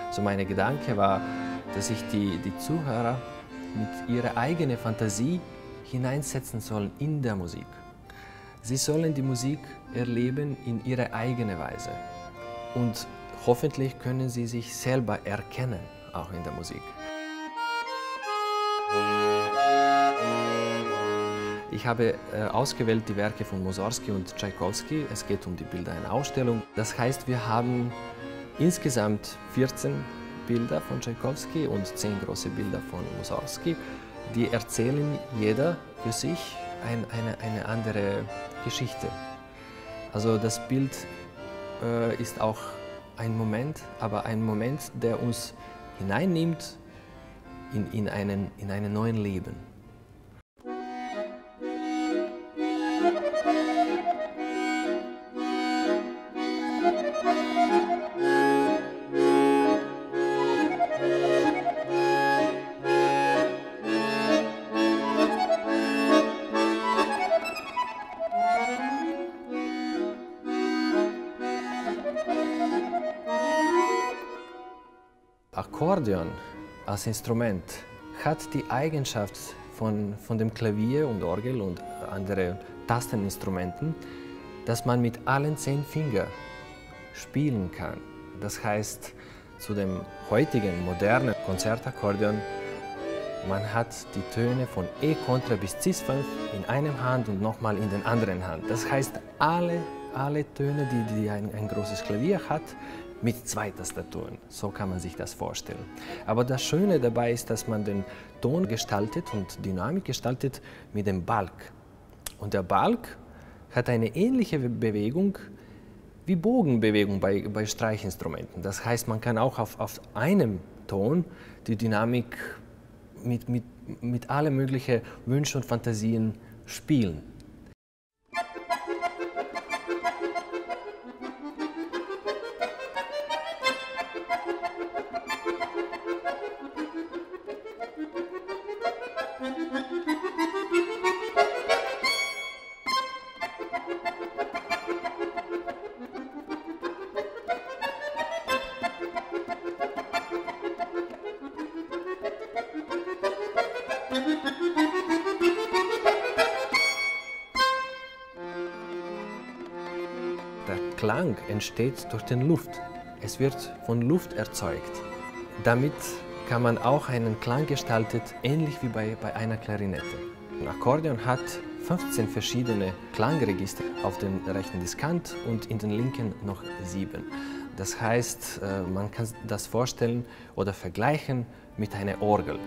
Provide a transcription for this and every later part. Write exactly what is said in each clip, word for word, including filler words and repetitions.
So mein Gedanke war, dass ich die, die Zuhörer mit ihrer eigenen Fantasie hineinsetzen soll in der Musik. Sie sollen die Musik erleben in ihrer eigenen Weise. Und hoffentlich können sie sich selber erkennen, auch in der Musik. Ich habe äh, ausgewählt die Werke von Mussorgsky und Tschaikowski. Es geht um die Bilder einer Ausstellung. Das heißt, wir haben insgesamt vierzehn Bilder von Tschaikowski und zehn große Bilder von Mussorgsky. Die erzählen jeder für sich ein, eine, eine andere Geschichte. Also das Bild äh, ist auch ein Moment, aber ein Moment, der uns hineinnimmt in, in, einen, in einen neuen Leben. Akkordeon als Instrument hat die Eigenschaft von, von dem Klavier und Orgel und anderen Tasteninstrumenten, dass man mit allen zehn Fingern spielen kann. Das heißt, zu dem heutigen modernen Konzertakkordeon, man hat die Töne von E-Kontra bis Cis fünf in einer Hand und nochmal in der anderen Hand. Das heißt, alle, alle Töne, die, die ein, ein großes Klavier hat, mit zwei Tastaturen. So kann man sich das vorstellen. Aber das Schöne dabei ist, dass man den Ton gestaltet und Dynamik gestaltet mit dem Balg. Und der Balg hat eine ähnliche Bewegung wie Bogenbewegung bei, bei Streichinstrumenten. Das heißt, man kann auch auf, auf einem Ton die Dynamik mit, mit, mit allen möglichen Wünschen und Fantasien spielen. Der Klang entsteht durch die Luft. Es wird von Luft erzeugt. Damit kann man auch einen Klang gestalten, ähnlich wie bei, bei einer Klarinette. Ein Akkordeon hat fünfzehn verschiedene Klangregister auf dem rechten Diskant und in den linken noch sieben. Das heißt, man kann das vorstellen oder vergleichen mit einer Orgel.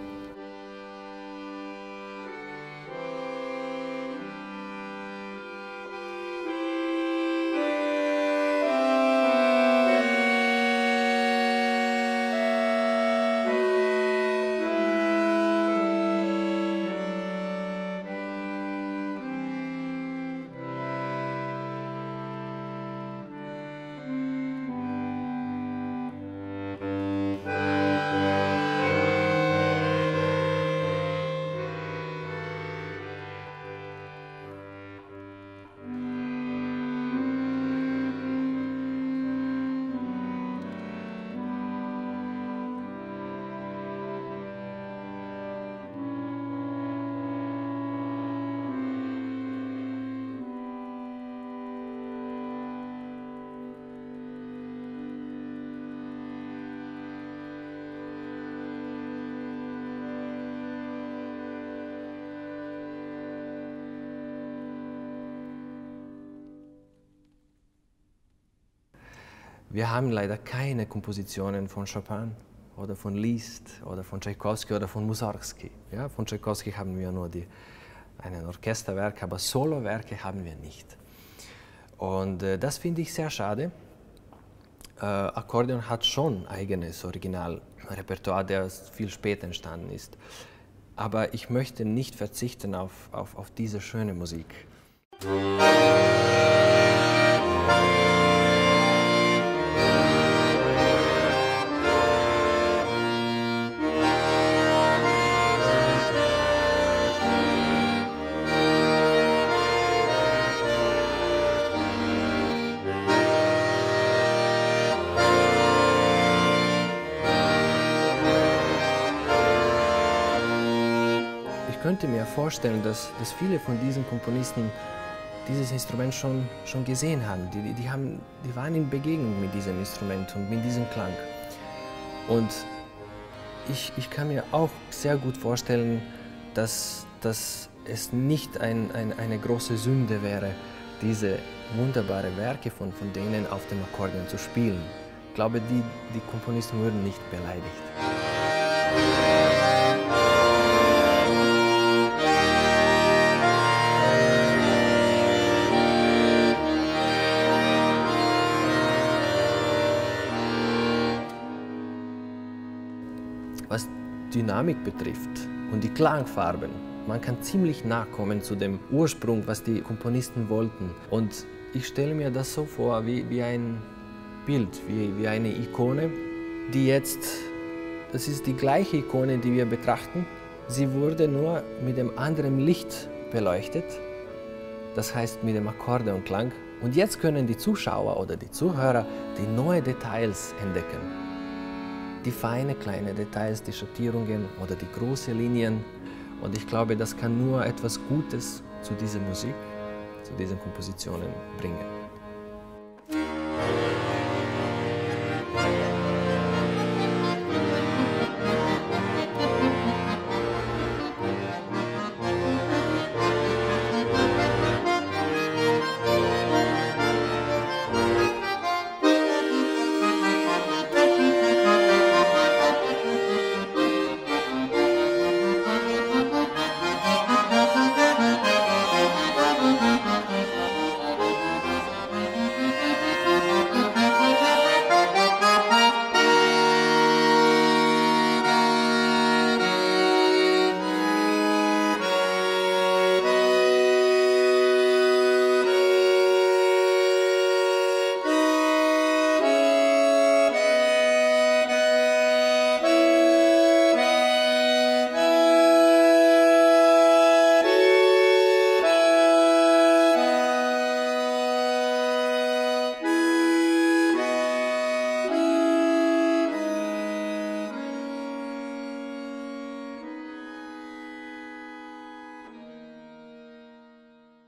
Wir haben leider keine Kompositionen von Chopin oder von Liszt oder von Tschaikowski oder von Mussorgsky. Ja, von Tschaikowski haben wir nur die, ein Orchesterwerk, aber Solowerke haben wir nicht. Und äh, das finde ich sehr schade. Äh, Akkordeon hat schon eigenes Originalrepertoire, der viel später entstanden ist. Aber ich möchte nicht verzichten auf, auf, auf diese schöne Musik. könnte mir vorstellen, dass, dass viele von diesen Komponisten dieses Instrument schon, schon gesehen haben. Die, die, haben. die waren in Begegnung mit diesem Instrument und mit diesem Klang. Und ich, ich kann mir auch sehr gut vorstellen, dass, dass es nicht ein, ein, eine große Sünde wäre, diese wunderbaren Werke von, von denen auf dem Akkordeon zu spielen. Ich glaube, die, die Komponisten wurden nicht beleidigt. Was Dynamik betrifft und die Klangfarben, man kann ziemlich nah kommen zu dem Ursprung, was die Komponisten wollten. Und ich stelle mir das so vor, wie, wie ein Bild, wie, wie eine Ikone, die jetzt, das ist die gleiche Ikone, die wir betrachten, sie wurde nur mit einem anderen Licht beleuchtet, das heißt mit dem Akkordeonklang. Und jetzt können die Zuschauer oder die Zuhörer die neuen Details entdecken. Die feinen kleinen Details, die Schattierungen oder die großen Linien. Und ich glaube, das kann nur etwas Gutes zu dieser Musik, zu diesen Kompositionen bringen.